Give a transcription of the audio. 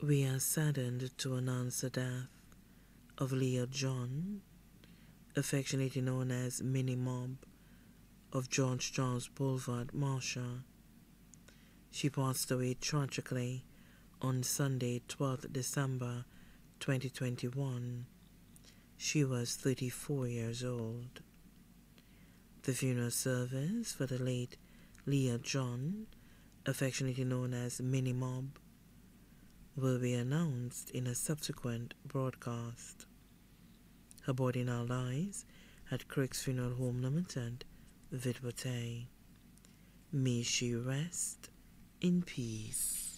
We are saddened to announce the death of Leah John, affectionately known as Minnie Mob, of George Charles Boulevard, Marshall. She passed away tragically on Sunday, 12th December 2021. She was 34 years old. The funeral service for the late Leah John, affectionately known as Minnie Mob, will be announced in a subsequent broadcast. Her body now lies at Crick's Funeral Home Limited, Vidwate. May she rest in peace.